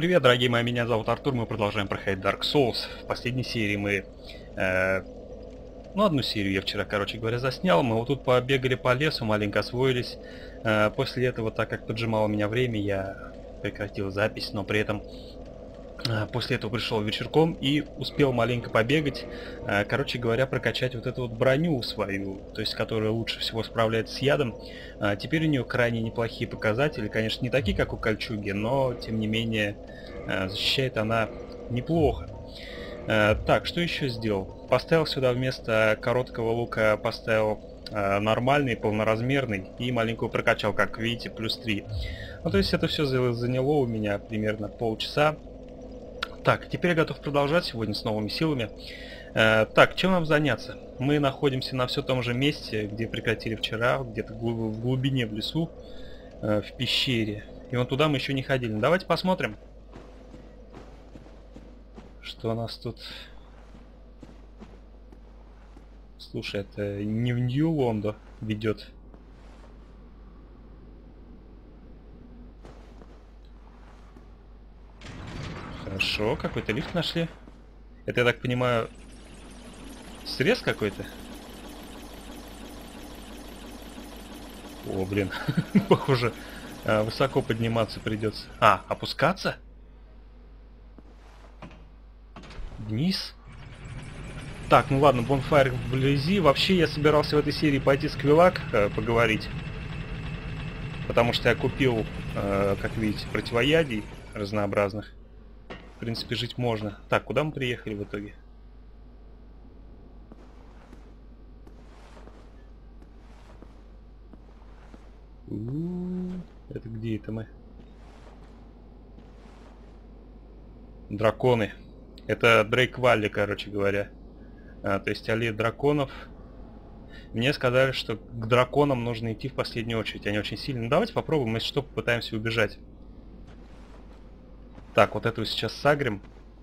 Привет, дорогие мои, меня зовут Артур, мы продолжаем проходить Dark Souls. В последней серии мы... одну серию я вчера, короче говоря, заснял. Мы вот тут побегали по лесу, маленько освоились. После этого, так как поджимало меня время, я прекратил запись, но при этом... После этого пришел вечерком и успел маленько побегать, короче говоря, прокачать вот эту вот броню свою, то есть которая лучше всего справляется с ядом. Теперь у нее крайне неплохие показатели, конечно, не такие, как у кольчуги, но тем не менее защищает она неплохо. Так, что еще сделал? Поставил сюда вместо короткого лука, поставил нормальный, полноразмерный и маленькую прокачал, как видите, плюс 3. Ну, то есть это все заняло у меня примерно полчаса. Так, теперь я готов продолжать сегодня с новыми силами. Так, чем нам заняться? Мы находимся на все том же месте, где прекратили вчера, где-то в глубине, в лесу, в пещере. И вон туда мы еще не ходили. Давайте посмотрим, что у нас тут. Слушай, это не в Нью-Лондо ведет. Хорошо, какой-то лифт нашли. Это, я так понимаю, срез какой-то? О, блин, похоже, высоко подниматься придется. Опускаться? Вниз? Так, ну ладно, Bonfire вблизи. Вообще, я собирался в этой серии пойти с Квилак поговорить. Потому что я купил, как видите, противоядий разнообразных. В принципе, жить можно. Так, куда мы приехали в итоге? Это где это мы? Драконы. Это Дрейк Валли, короче говоря. То есть аллея драконов. Мне сказали, что к драконам нужно идти в последнюю очередь. Они очень сильные. Ну, давайте попробуем, если что, попытаемся убежать. Так, вот эту сейчас сагрим.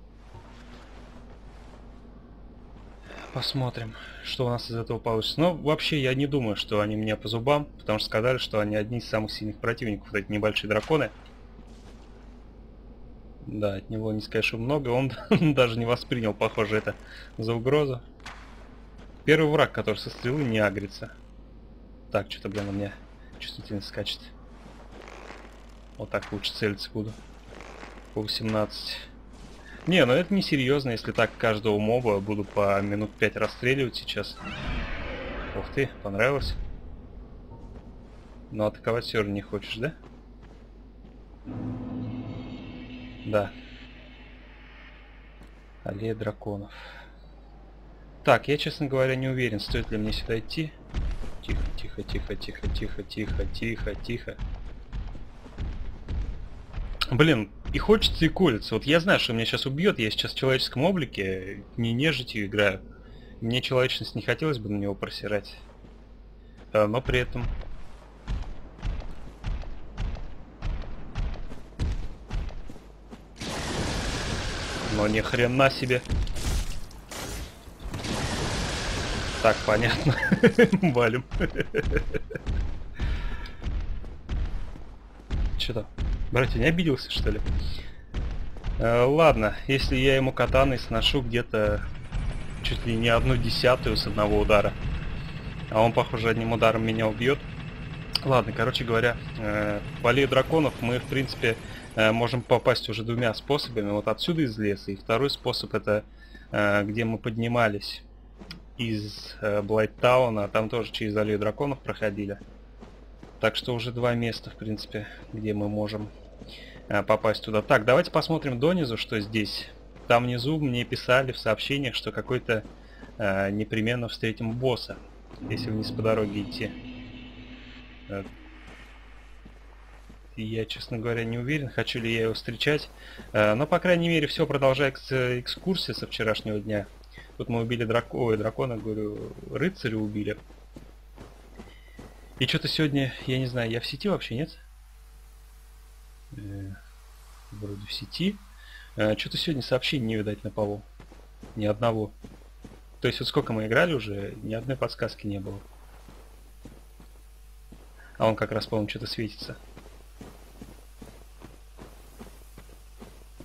Посмотрим, что у нас из этого получится. Но вообще я не думаю, что они меня по зубам, потому что сказали, что они одни из самых сильных противников, вот эти небольшие драконы. Да, от него не сказать, что много, он даже не воспринял, похоже, это за угрозу. Первый враг, который со стрелы не агрится. Так, что-то, блин, у меня чувствительность скачет. Вот так лучше целиться буду. По 18. Не, ну это не серьезно, если так каждого моба буду по минут 5 расстреливать сейчас. Ух ты, понравилось? Но атаковать все равно не хочешь, да? Да. Аллея драконов. Так, я, честно говоря, не уверен, стоит ли мне сюда идти. Тихо, тихо, тихо, тихо, тихо, тихо, тихо, тихо. Блин, и хочется, и колется. Вот я знаю, что меня сейчас убьет, я сейчас в человеческом облике, не нежитью играю. Мне человечность не хотелось бы на него просирать. Но при этом... Но ни хрена себе. Так, понятно. Валим. Что-то... Братья, не обиделся, что ли? Ладно, если я ему катаной сношу где-то чуть ли не 1/10 с одного удара, а он, похоже, одним ударом меня убьет. Ладно, короче говоря, в аллею драконов мы, в принципе, можем попасть уже двумя способами. Вот отсюда из леса, и второй способ это где мы поднимались из Блайттауна, там тоже через аллею драконов проходили. Так что уже два места, в принципе, где мы можем попасть туда. Так, давайте посмотрим донизу, что здесь. Там внизу мне писали в сообщениях, что какой-то непременно встретим босса, если вниз по дороге идти. Я, честно говоря, не уверен, хочу ли я его встречать. Но, по крайней мере, все продолжается экскурсия со вчерашнего дня. Тут мы убили дракона, говорю, рыцаря убили. И что-то сегодня, я не знаю, я в сети вообще, нет? Вроде в сети. Что-то сегодня сообщений не видать на полу. Ни одного. То есть вот сколько мы играли уже, ни одной подсказки не было. А он как раз, по-моему, что-то светится.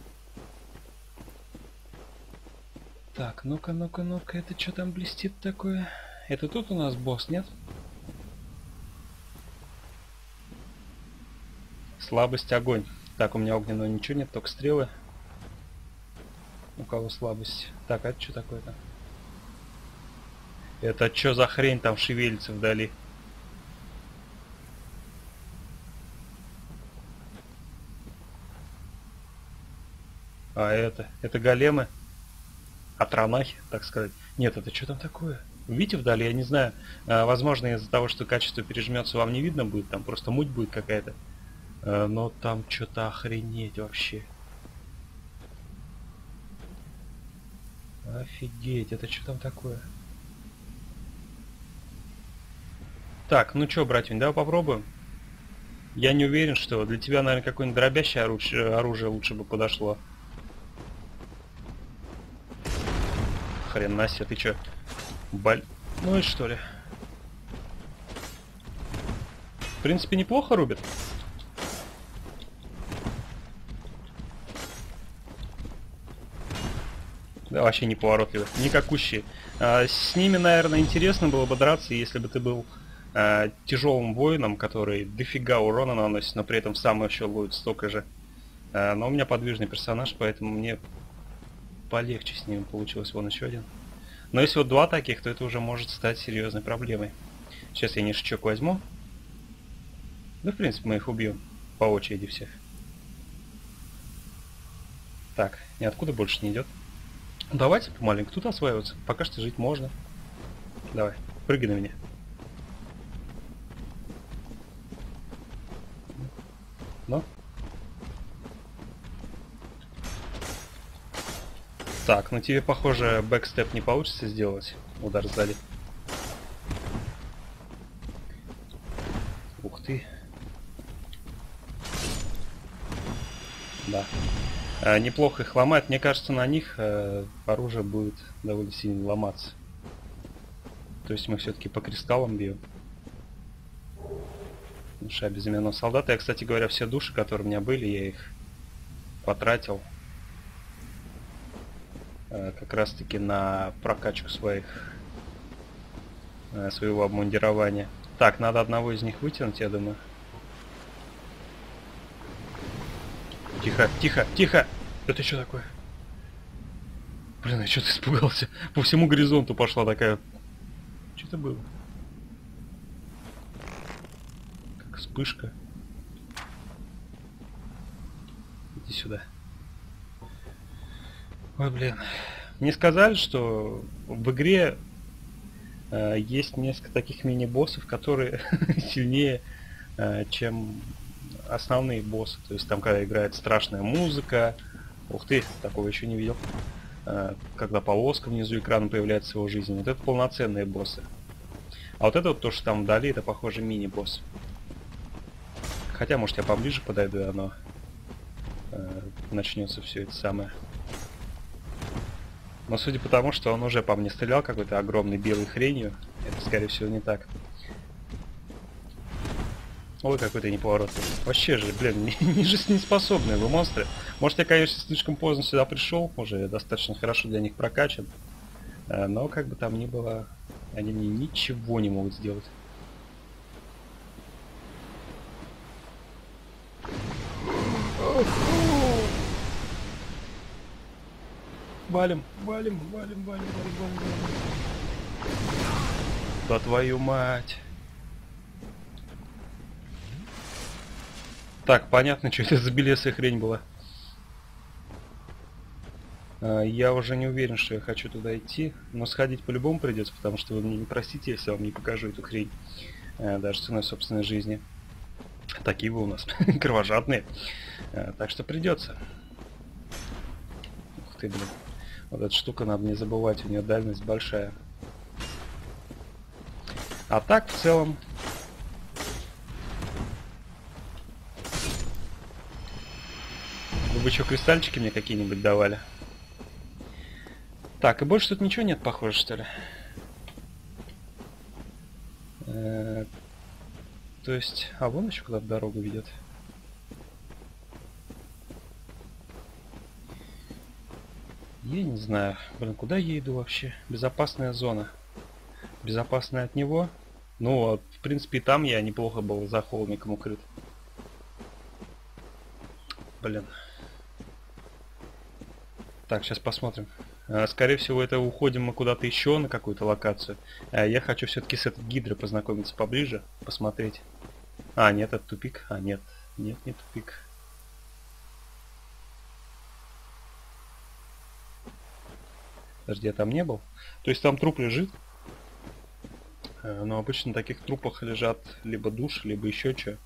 ну-ка, ну-ка, ну-ка, это что там блестит такое? Это тут у нас босс, нет? Слабость, огонь. Так, у меня огненного ничего нет, только стрелы. У кого слабость? Так, а это что такое-то? Это что за хрень там шевелится вдали? А это големы? Атранахи, так сказать. Нет, это что там такое? Видите вдали, я не знаю. Возможно, из-за того, что качество пережмется, вам не видно будет, там просто муть будет какая-то. Но там что-то охренеть вообще. Офигеть, это что там такое? Так, ну что, братья, давай попробуем. Я не уверен, что для тебя, наверное, какое-нибудь дробящее оружие лучше бы подошло. Хрена себе, ты чё? Ну и что ли? В принципе, неплохо рубит. Да, вообще неповоротливый, никакущие. С ними, наверное, интересно было бы драться, если бы ты был тяжелым воином, который дофига урона наносит, но при этом сам еще ловит столько же. Но у меня подвижный персонаж, поэтому мне полегче с ним получилось. Вон еще один. Но если вот два таких, то это уже может стать серьезной проблемой. Сейчас я нишечок возьму. Ну, в принципе, мы их убьем по очереди всех. Так, ниоткуда больше не идет. Давайте помаленьку тут осваиваться. Пока что жить можно. Давай, прыгай на меня. Ну. Так, ну тебе, похоже, бэкстеп не получится сделать. Удар сзади. Ух ты. Да. Неплохо их ломать. Мне кажется, на них оружие будет довольно сильно ломаться. То есть мы все-таки по кристаллам бьем. Душа безымянного солдата. Я, кстати говоря, все души, которые у меня были, я их потратил как раз таки на прокачку своего обмундирования. Так, надо одного из них вытянуть, я думаю. Тихо, тихо, тихо! Это что такое? Блин, я что-то испугался. По всему горизонту пошла такая... Что это было? Как вспышка. Иди сюда. Ой, блин. Мне сказали, что в игре есть несколько таких мини-боссов, которые сильнее, чем основные боссы. То есть там, когда играет страшная музыка. Ух ты, такого еще не видел. Когда полоска внизу экрана появляется в его жизни. Вот это полноценные боссы. А вот это вот то, что там вдали, это, похоже, мини-босс. Хотя, может, я поближе подойду, и оно начнется все это самое. Но судя по тому, что он уже по мне стрелял какой-то огромной белой хренью, это, скорее всего, не так. Ой, какой-то неповоротливый. Вообще же, блин, не жизнеспособные вы монстры. Может, я, конечно, слишком поздно сюда пришел, уже достаточно хорошо для них прокачан. Но, как бы там ни было, они мне ничего не могут сделать. Валим, валим, валим, валим, валим, валим, валим. Да твою мать. Так, понятно, что это за белесая хрень была. Я уже не уверен, что я хочу туда идти, но сходить по-любому придется, потому что вы мне не простите, если я вам не покажу эту хрень. Даже ценой собственной жизни. Такие вы у нас кровожадные. Так что придется. Ух ты, блин. Вот эта штука, надо не забывать, у нее дальность большая. А так, в целом... Вы бы еще кристальчики мне какие-нибудь давали. Так, и больше тут ничего нет, похоже, что ли? То есть... А, вон еще куда-то дорога ведет. Я не знаю. Блин, куда я иду вообще? Безопасная зона. Безопасная от него. Ну, вот, в принципе, и там я неплохо был за холмиком укрыт. Блин. Так, сейчас посмотрим. Скорее всего, это уходим мы куда-то еще на какую-то локацию. Я хочу все-таки с этой гидрой познакомиться поближе, посмотреть. А, нет, это тупик. А, нет. Нет, не тупик. Подожди, я там не был? То есть там труп лежит? Но обычно на таких трупах лежат либо души, либо еще что.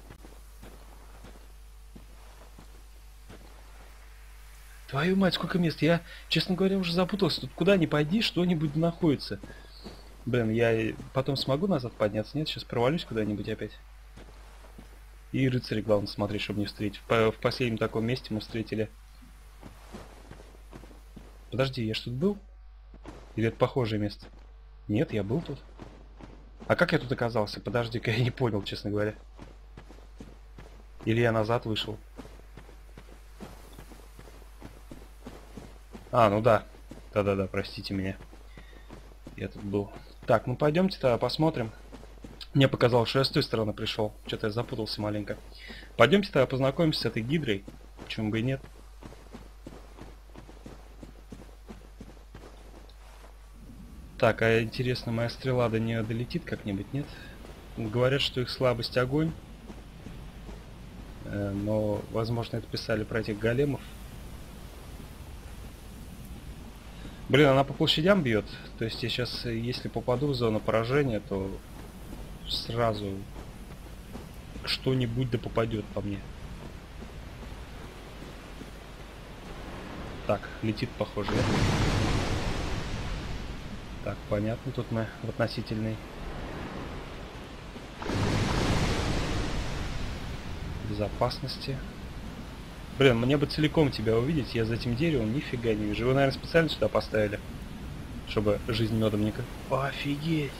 Твою мать, сколько мест. Я, честно говоря, уже запутался. Тут куда ни пойди, что-нибудь находится. Блин, я потом смогу назад подняться? Нет, сейчас провалюсь куда-нибудь опять. И рыцаря, главное, смотреть, чтобы не встретить. В последнем таком месте мы встретили... Подожди, я что-то был? Или это похожее место? Нет, я был тут. А как я тут оказался? Подожди-ка, я не понял, честно говоря. Или я назад вышел? А, ну да. Да-да-да, простите меня. Я тут был. Так, ну пойдемте тогда посмотрим. Мне показалось, что я с той стороны пришел. Что-то я запутался маленько. Пойдемте тогда познакомимся с этой гидрой. Почему бы и нет? Так, а интересно, моя стрела до нее долетит как-нибудь, нет? Говорят, что их слабость огонь. Но, возможно, это писали про этих големов. Блин, она по площадям бьет. То есть я сейчас, если попаду в зону поражения, то сразу что-нибудь да попадет по мне. Так, летит, похоже. Так, понятно, тут мы в относительной безопасности. Блин, мне бы целиком тебя увидеть, я за этим деревом нифига не вижу. Вы, наверное, специально сюда поставили, чтобы жизнь медом не... Офигеть!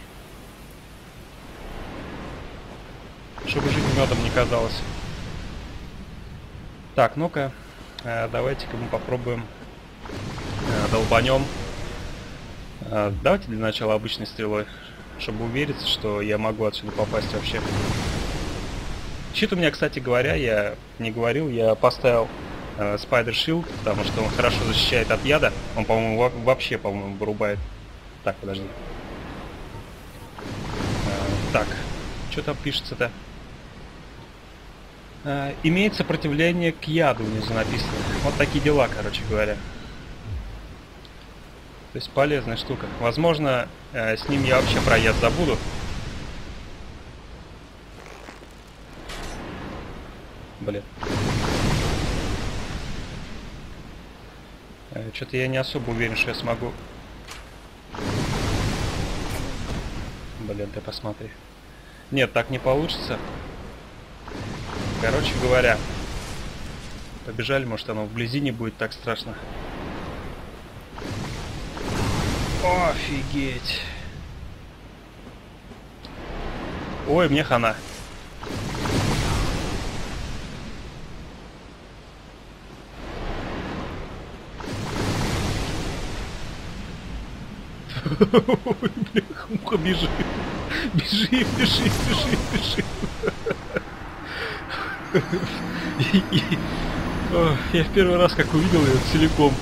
Чтобы жизнь медом не казалась. Так, ну-ка, давайте-ка мы попробуем долбанем. Давайте для начала обычной стрелой, чтобы увериться, что я могу отсюда попасть вообще. Щит у меня, кстати говоря, я не говорил, я поставил Spider Shield, потому что он хорошо защищает от яда. Он, по-моему, вообще, по-моему, вырубает. Так, подожди. Так, что там пишется-то? Имеет сопротивление к яду, внизу написано. Вот такие дела, короче говоря. То есть полезная штука. Возможно, с ним я вообще про яд забуду. Блин. Что-то я не особо уверен, что я смогу. Блин, ты посмотри. Нет, так не получится. Короче говоря, побежали, может оно вблизи не будет так страшно. Офигеть. Ой, мне хана. Ой, бляха, муха, бежи. Бежи, бежи, бежи, бежи. Я в первый раз как увидел ее целиком.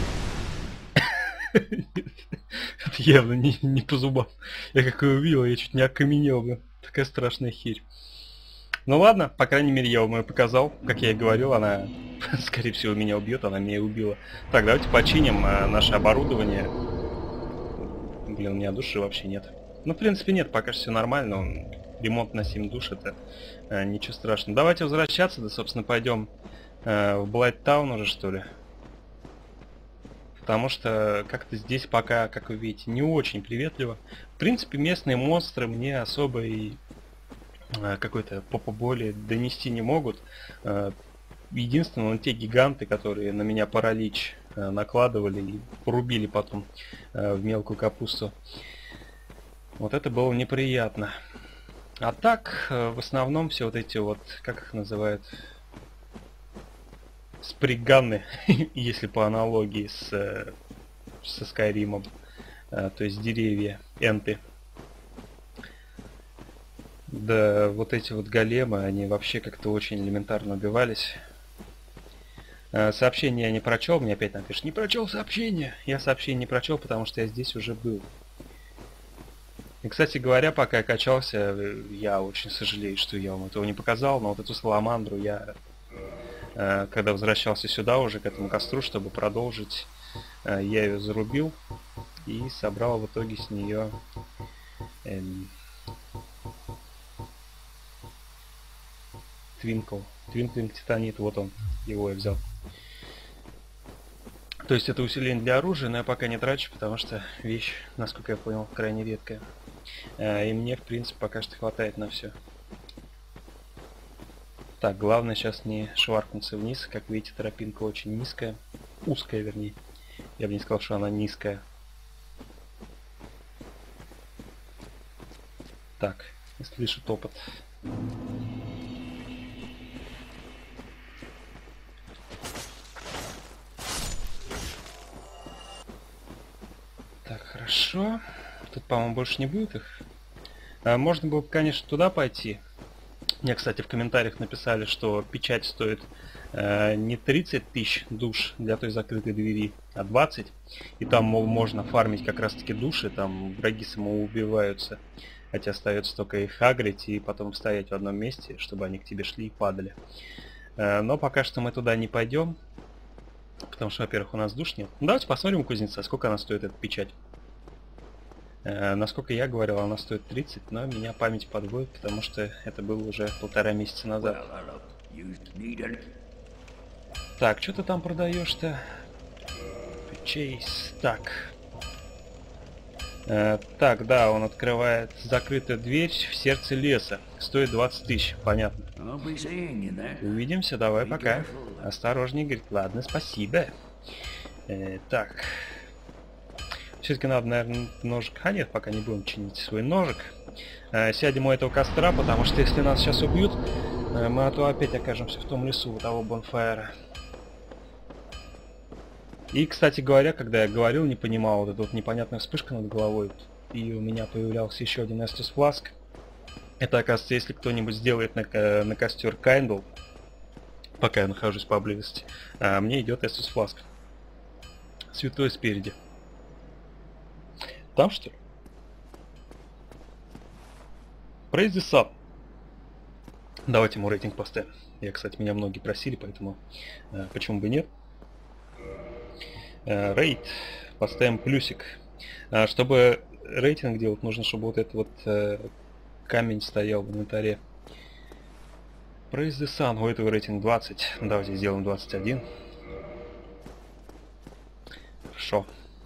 Это явно не по зубам. Я как ее увидел, я чуть не окаменел. Такая страшная херь. Ну ладно, по крайней мере я вам ее показал. Как я и говорил, она скорее всего меня убьет, она меня и убила. Так, давайте починим наше оборудование. Блин, у меня души вообще нет. Ну, в принципе, нет, пока что все нормально. Ремонт на 7 душ, это ничего страшного. Давайте возвращаться, да, собственно, пойдем в Блайттаун уже, что ли. Потому что как-то здесь пока, как вы видите, не очень приветливо. В принципе, местные монстры мне особо и какой-то попоболи донести не могут. Единственное, те гиганты, которые на меня паралич накладывали и порубили потом в мелкую капусту. Вот это было неприятно. А так, в основном, все вот эти вот, как их называют, сприганы, если по аналогии с со Скайримом. То есть деревья, энты. Да, вот эти вот големы, они вообще как-то очень элементарно убивались. Сообщение я не прочел, мне опять напишут: не прочел сообщение. Я сообщение не прочел, потому что я здесь уже был. И, кстати говоря, пока я качался, я очень сожалею, что я вам этого не показал, но вот эту саламандру я, когда возвращался сюда уже, к этому костру, чтобы продолжить, я ее зарубил и собрал в итоге с нее Твинклинг титанит, вот он, его я взял. То есть это усиление для оружия, но я пока не трачу, потому что вещь, насколько я понял, крайне редкая. И мне, в принципе, пока что хватает на все. Так, главное сейчас не шваркнуться вниз. Как видите, тропинка очень низкая. Узкая, вернее. Я бы не сказал, что она низкая. Так, слышу топот. Так, хорошо. Тут, по-моему, больше не будет их. Можно было бы, конечно, туда пойти. Мне, кстати, в комментариях написали, что печать стоит не 30 тысяч душ для той закрытой двери, а 20. И там, мол, можно фармить как раз-таки души, там враги самоубиваются. Хотя остается только их агрить и потом стоять в одном месте, чтобы они к тебе шли и падали. Но пока что мы туда не пойдем. Потому что, во-первых, у нас душ нет. Ну, давайте посмотрим у кузнеца, сколько она стоит, эта печать. Насколько я говорил, она стоит 30, но меня память подводит, потому что это было уже 1,5 месяца назад. Так, что ты там продаешь-то? Чейз. Так. Так, да, он открывает закрытую дверь в сердце леса. Стоит 20 тысяч, понятно. Увидимся, давай, пока. Осторожней, говорит. Ладно, спасибо. Так. Все-таки надо, наверное, ножик. А нет, пока не будем чинить свой ножик. Сядем у этого костра, потому что если нас сейчас убьют, мы то опять окажемся в том лесу у того бонфайра. И, кстати говоря, когда я говорил, не понимал, вот эта вот непонятная вспышка над головой, и у меня появлялся еще один Estus Flask. Это, оказывается, если кто-нибудь сделает на костер Kindle, пока я нахожусь поблизости, мне идет Estus Flask. Святой спереди. Там, что ли? Praise the Sun. Давайте ему рейтинг поставим. Я, кстати, меня многие просили, поэтому почему бы нет. Рейд. Поставим плюсик. Чтобы рейтинг делать, нужно, чтобы вот этот вот камень стоял в инвентаре. Praise the Sun. У этого рейтинг 20. Давайте сделаем 21. Хорошо.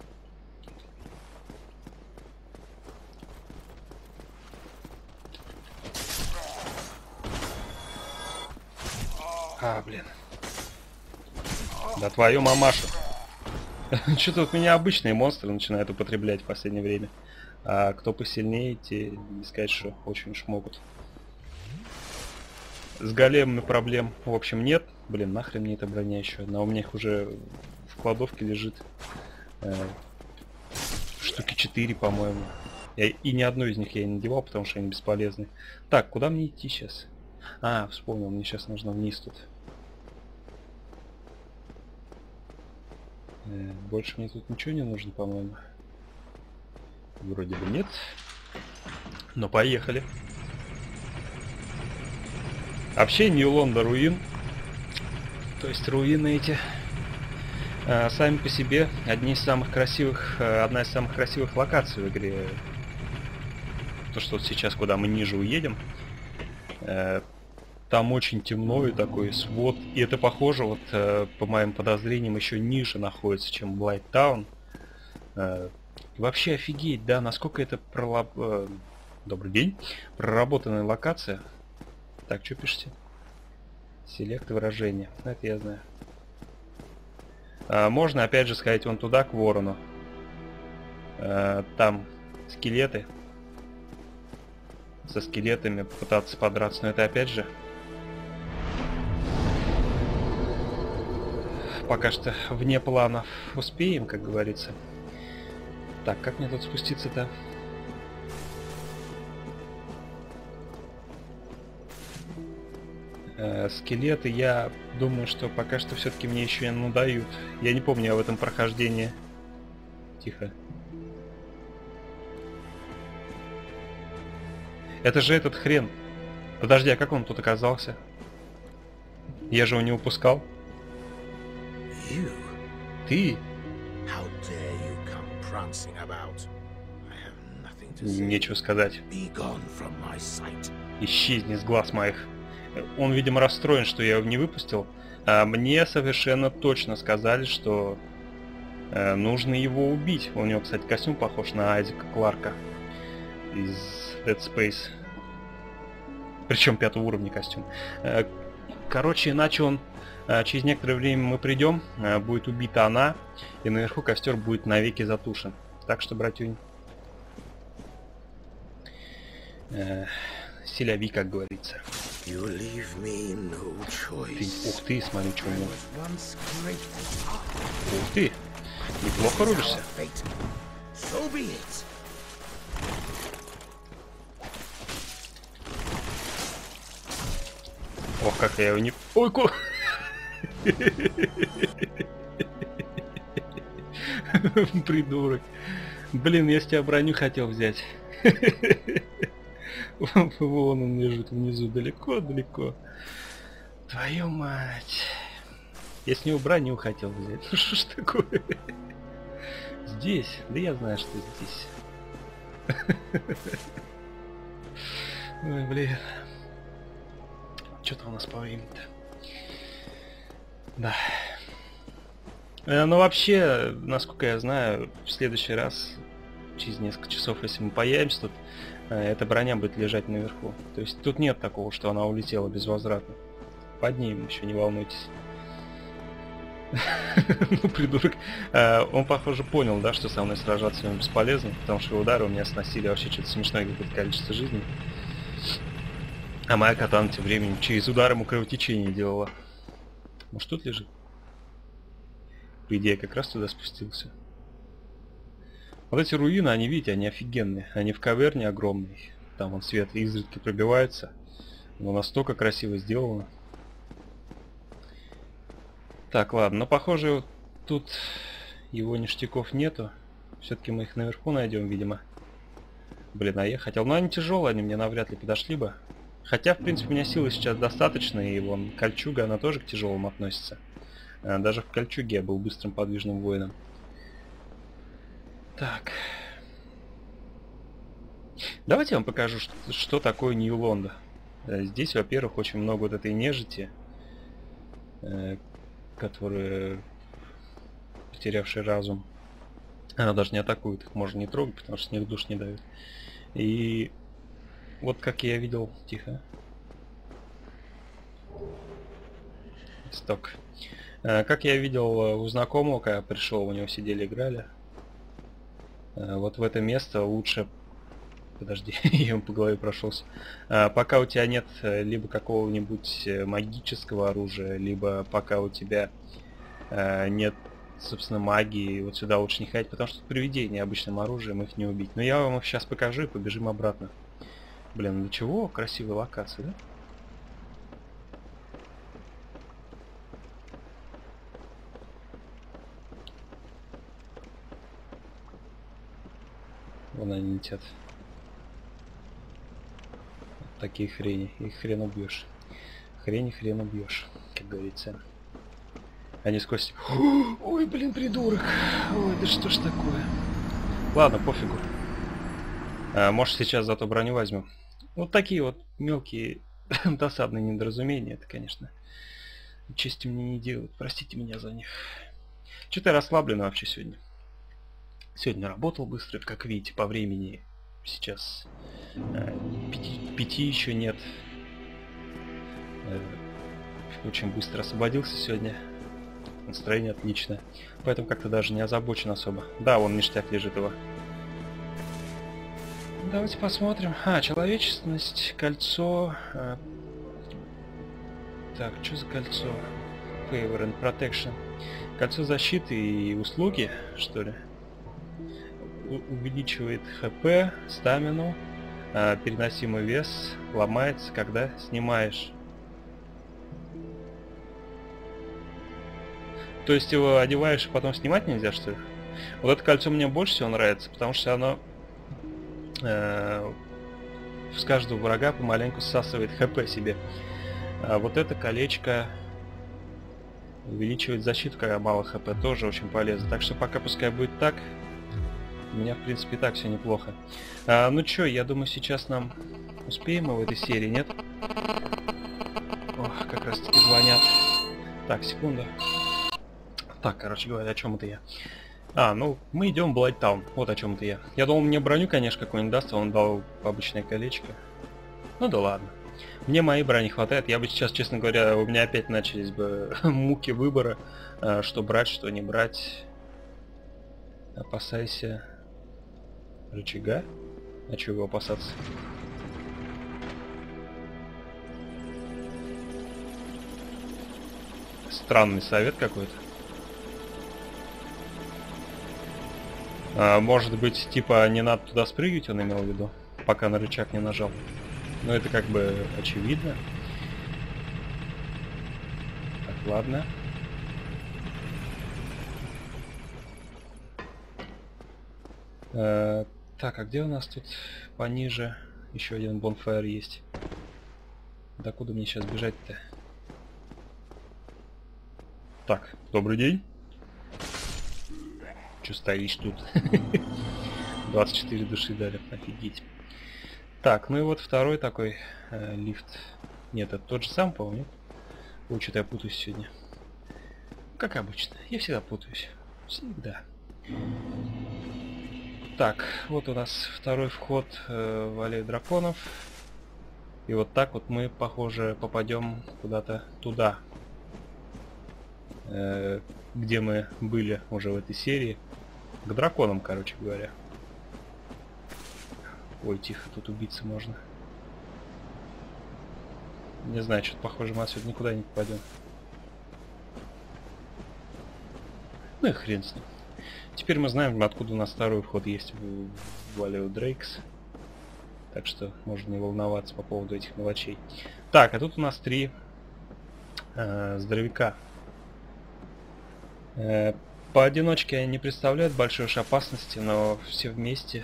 Блин. Да твою мамашу. Что-то вот меня обычные монстры начинают употреблять в последнее время. А кто посильнее, те, не сказать, что очень уж могут. С големами проблем, в общем, нет. Блин, нахрен мне эта броня еще одна. У меня их уже в кладовке лежит штуки 4, по-моему. И ни одну из них я не надевал, потому что они бесполезны. Так, куда мне идти сейчас? Вспомнил, мне сейчас нужно вниз тут. Больше мне тут ничего не нужно, по-моему. Вроде бы нет. Но поехали. Вообще Нью-Лонда руин. То есть руины эти сами по себе одна из самых красивых локаций в игре. То, что вот сейчас, куда мы ниже уедем. Там очень темно и такой свод. И это похоже, вот по моим подозрениям, еще ниже находится, чем Блайттаун. Вообще офигеть, да, насколько это Добрый день. Проработанная локация. Так, что пишете? Селект выражения. Это я знаю. Можно опять же сходить вон туда, к ворону. Там скелеты. Со скелетами попытаться подраться. Но это опять же... Пока что вне планов успеем, как говорится. Так, как мне тут спуститься-то? Скелеты, я думаю, что пока что все-таки мне еще не надают. Я не помню об этом прохождении. Тихо. Это же этот хрен. Подожди, а как он тут оказался? Я же его не упускал. You? Ты? How dare you come prancing about? I have nothing to say. Нечего сказать. Be gone from my sight. Исчезни с глаз моих. Он, видимо, расстроен, что я его не выпустил. А мне совершенно точно сказали, что нужно его убить. У него, кстати, костюм похож на Айзека Кларка из Dead Space. Причем 5-го уровня костюм. Короче, иначе он... Через некоторое время мы придем, будет убита она, и наверху костер будет навеки затушен. Так что, братюнь... селяви, как говорится. You leave me no choice. Ух ты, смотри, что у него. Once great. Ух ты, неплохо рубишься. So be it. Ох, как я его не... Ой, Придурок. Блин, я с тебя броню хотел взять. Вон он лежит внизу, далеко-далеко. Твою мать. Я с него броню хотел взять. Ну что ж такое? Здесь? Да я знаю, что здесь. Ой, блин. Что-то у нас по времени-то. Да. Ну вообще, насколько я знаю, в следующий раз, через несколько часов, если мы появимся тут, эта броня будет лежать наверху. То есть тут нет такого, что она улетела безвозвратно. Поднимем еще, не волнуйтесь. Ну, придурок. Он, похоже, понял, да, что со мной сражаться ему бесполезно, потому что удары у меня сносили вообще что-то смешное какое-то количество жизней. А моя катана тем временем через удар ему кровотечение делала. Может, тут лежит? По идее, как раз туда спустился. Вот эти руины, они, видите, они офигенные. Они в каверне огромные. Там вон свет изредка пробивается. Но настолько красиво сделано. Так, ладно. Но, похоже, тут его ништяков нету. Все-таки мы их наверху найдем, видимо. Блин, а я хотел... Но они тяжелые, они мне навряд ли подошли бы. Хотя, в принципе, у меня силы сейчас достаточно, и вон кольчуга, она тоже к тяжелым относится. Даже в кольчуге я был быстрым подвижным воином. Так. Давайте я вам покажу, что такое Нью-Лондо. Здесь, во-первых, очень много вот этой нежити, которая потерявшая разум. Она даже не атакует, их можно не трогать, потому что с них душ не дают. И вот как я видел... Тихо. Сток. Как я видел у знакомого, когда пришел, у него сидели, играли. Вот в это место лучше... Подожди, я по голове прошелся. Пока у тебя нет либо какого-нибудь магического оружия, либо пока у тебя нет, собственно, магии, вот сюда лучше не ходить, потому что привидения обычным оружием их не убить. Но я вам их сейчас покажу и побежим обратно. Блин, ну чего? Красивая локация, да? Вон они летят. Вот такие хрени. Их хрен убьешь. Хрен убьешь, как говорится. Они сквозь... Ой, блин, придурок. Ой, да что ж такое. Ладно, пофигу. Может, сейчас зато броню возьмем. Вот такие вот мелкие досадные недоразумения. Это, конечно, чести мне не делают. Простите меня за них. Что-то я расслаблен вообще сегодня. Сегодня работал быстро, как видите, по времени. Сейчас 5 еще нет. Очень быстро освободился сегодня. Настроение отличное. Поэтому как-то даже не озабочен особо. Да, вон ништяк лежит его. Давайте посмотрим. Человечность, кольцо. Так, что за кольцо? Favor and Protection. Кольцо защиты и услуги, что ли? увеличивает хп, стамину, переносимый вес, ломается, когда снимаешь. То есть его одеваешь и потом снимать нельзя, что ли? Вот это кольцо мне больше всего нравится, потому что оно с каждого врага помаленьку всасывает хп себе. А вот это колечко увеличивает защиту, когда мало хп, тоже очень полезно. Так что пока пускай будет так. У меня, в принципе, и так все неплохо. Ну чё, я думаю, сейчас нам успеем мы в этой серии, нет? Ох, как раз таки звонят. Так, секунду. Так, короче говоря, о чем это я? Ну, мы идем в Блайттаун. Вот о чем это я. Я думал, мне броню, конечно, какую-нибудь даст, а он дал обычное колечко. Ну да ладно. Мне моей брони хватает. Я бы сейчас, честно говоря, у меня опять начались бы муки выбора, что брать, что не брать. Опасайся рычага. А чего его опасаться? Странный совет какой-то. Может быть, типа, не надо туда спрыгивать, он имел в виду, пока на рычаг не нажал. Но это как бы очевидно. Так, ладно. Так, а где у нас тут пониже еще один бонфайр есть? Докуда мне сейчас бежать-то? Так, добрый день. Че стоишь тут? 24 души дали, офигеть. Так, ну и вот второй такой лифт. Нет, это тот же сам, по-моему. Ой, что-то я путаюсь сегодня. Как обычно, я всегда путаюсь. Всегда. Так, вот у нас второй вход в аллею драконов. И вот так вот мы, похоже, попадем куда-то туда. Где мы были уже в этой серии. К драконам, короче говоря. Ой, тихо, тут убиться можно. Не знаю, что-то похоже, мы отсюда никуда не попадем. Ну и хрен с ним. Теперь мы знаем, откуда у нас второй вход есть в аллею Дрейкс. Так что можно не волноваться по поводу этих мелочей. Так, а тут у нас 3 здоровяка. Поодиночке они не представляют большой уж опасности, но все вместе...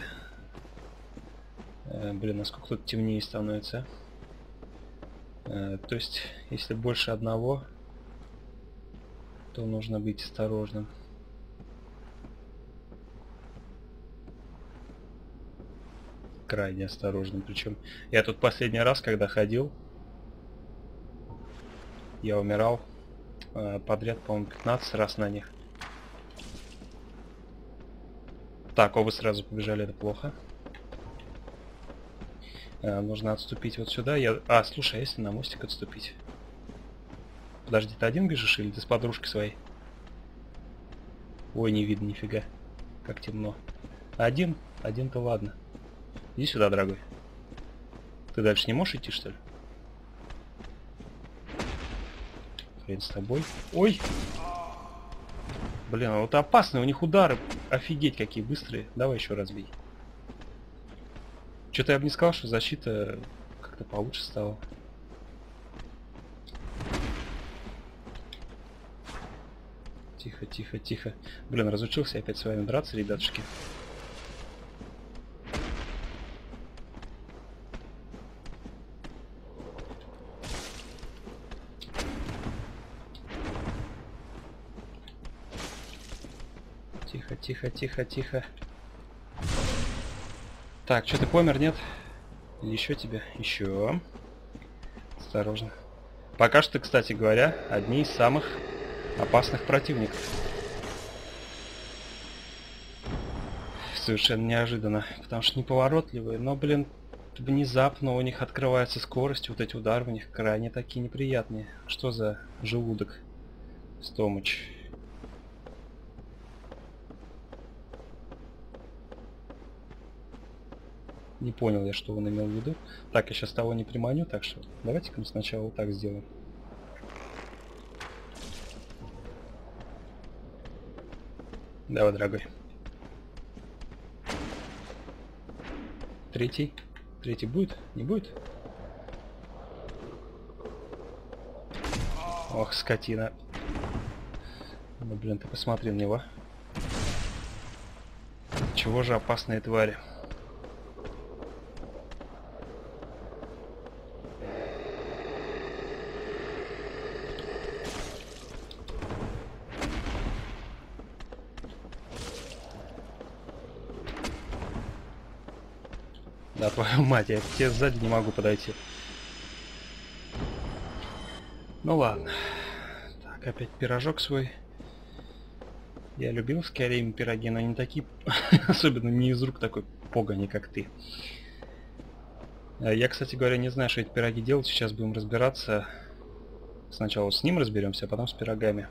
Блин, насколько тут темнее становится. То есть, если больше одного, то нужно быть осторожным. Крайне осторожным. Причем я тут последний раз, когда ходил, я умирал подряд, по-моему, 15 раз на них. Так, оба сразу побежали, это плохо. Нужно отступить вот сюда. Слушай, а если на мостик отступить? Подожди, ты один бежишь или ты с подружкой своей? Ой, не видно нифига. Как темно. Один? Один-то ладно. Иди сюда, дорогой. Ты дальше не можешь идти, что ли? Хрен с тобой. Ой! Блин, а вот опасные у них удары. Офигеть, какие быстрые. Давай еще раз бей. Что-то я бы не сказал, что защита как-то получше стала. Тихо, тихо, тихо. Блин, разучился опять с вами драться, ребятушки. Тихо, тихо, тихо, тихо. Так, что ты помер, нет? Или еще тебя? Еще. Осторожно. Пока что, кстати говоря, одни из самых опасных противников. Совершенно неожиданно. Потому что неповоротливые. Но, блин, внезапно у них открывается скорость. Вот эти удары у них крайне такие неприятные. Что за желудок? Стомыч. Не понял я, что он имел в виду. Так, я сейчас того не приманю, так что давайте-ка мы сначала вот так сделаем. Давай, дорогой. Третий. Третий будет? Не будет? Ох, скотина. Ну, блин, ты посмотри на него. Чего же опасные твари? Да, твою мать, я к тебе сзади не могу подойти. Ну ладно. Так, опять пирожок свой. Я любил с Кореями пироги, но не такие, особенно не из рук такой погони, как ты. Я, кстати говоря, не знаю, что эти пироги делать. Сейчас будем разбираться. Сначала с ним разберемся, а потом с пирогами.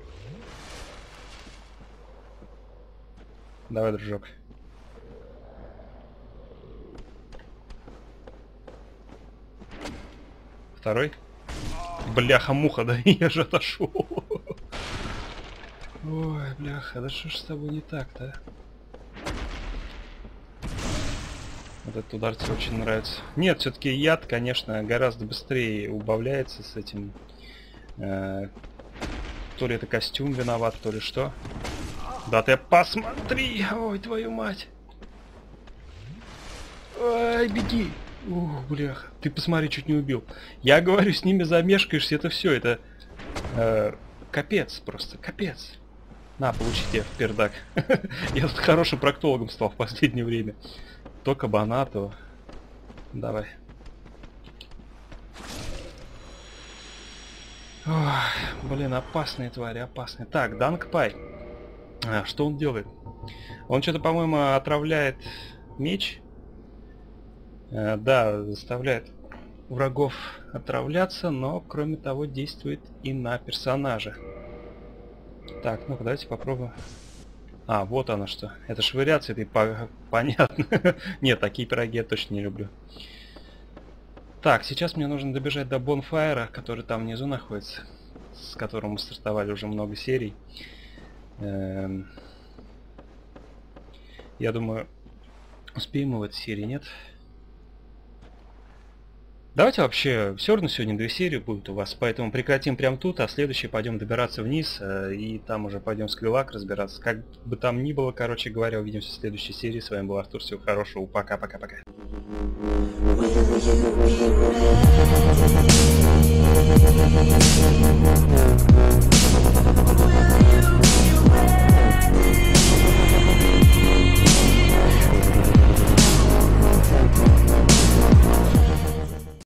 Давай, дружок. Второй. Бляха-муха, да я же отошел. Ой, бляха, да что ж с тобой не так-то? Вот этот удар тебе очень нравится. Нет, все-таки яд, конечно, гораздо быстрее убавляется с этим. То ли это костюм виноват, то ли что. Да ты посмотри! Ой, твою мать! Ай, беги! Ух, бляха, ты посмотри, чуть не убил. Я говорю, с ними замешкаешься, это все, это... капец просто, капец. На, получите в пердак. Я тут хорошим проктологом стал в последнее время. То кабана, то... Давай. Ой, блин, опасные твари, опасные. Так, Данк Пай. Что он делает? Он что-то, по-моему, отравляет меч. Да, заставляет врагов отравляться, но, кроме того, действует и на персонажа. Так, ну-ка, давайте попробуем. А, вот оно что. Это швыряться, это понятно. Нет, такие пироги я точно не люблю. Так, сейчас мне нужно добежать до Бонфайра, который там внизу находится, с которым мы стартовали уже много серий. Я думаю, успеем мы в этой серии, нет? Давайте вообще, все равно сегодня 2 серии будет у вас, поэтому прекратим прямо тут, а следующий пойдем добираться вниз, и там уже пойдем с Сквилак разбираться. Как бы там ни было, короче говоря, увидимся в следующей серии. С вами был Артур, всего хорошего, пока-пока-пока.